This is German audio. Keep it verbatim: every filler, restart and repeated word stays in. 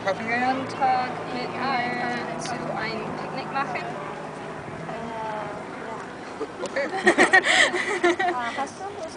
einkaufen gehen? Montag mit mir zu einem Picknick machen. Okay. Äh, ja. Äh, hast du Lust